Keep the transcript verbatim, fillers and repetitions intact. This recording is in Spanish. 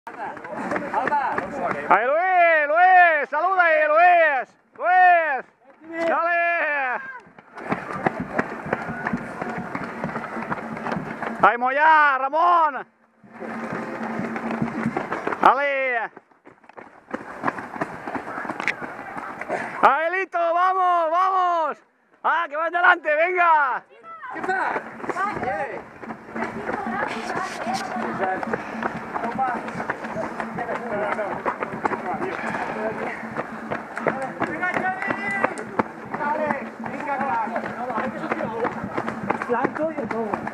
Ahí Luis, Luis, saluda ahí Luis, Luis, dale. Ahí Moya, Ramón. Dale. Ahí listo, vamos, vamos. Ah, que vas delante, venga. ¿Qué tal? Blanco y todo.